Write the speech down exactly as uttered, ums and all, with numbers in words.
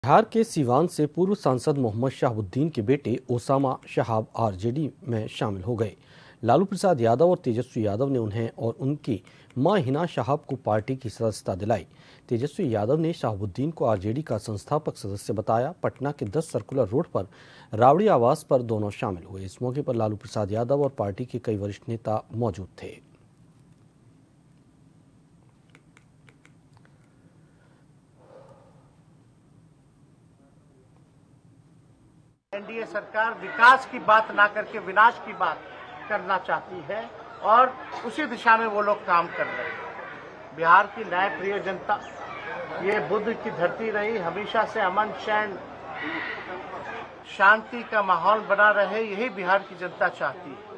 बिहार के सीवान से पूर्व सांसद मोहम्मद शहाबुद्दीन के बेटे ओसामा शहाब आरजेडी में शामिल हो गए। लालू प्रसाद यादव और तेजस्वी यादव ने उन्हें और उनकी मां हिना शहाब को पार्टी की सदस्यता दिलाई। तेजस्वी यादव ने शहाबुद्दीन को आरजेडी का संस्थापक सदस्य बताया। पटना के दस सर्कुलर रोड पर रावड़ी आवास पर दोनों शामिल हुए। इस मौके पर लालू प्रसाद यादव और पार्टी के कई वरिष्ठ नेता मौजूद थे। एनडीए सरकार विकास की बात ना करके विनाश की बात करना चाहती है और उसी दिशा में वो लोग काम कर रहे हैं। बिहार की न्याय प्रिय जनता, ये बुद्ध की धरती रही, हमेशा से अमन चैन शांति का माहौल बना रहे, यही बिहार की जनता चाहती है।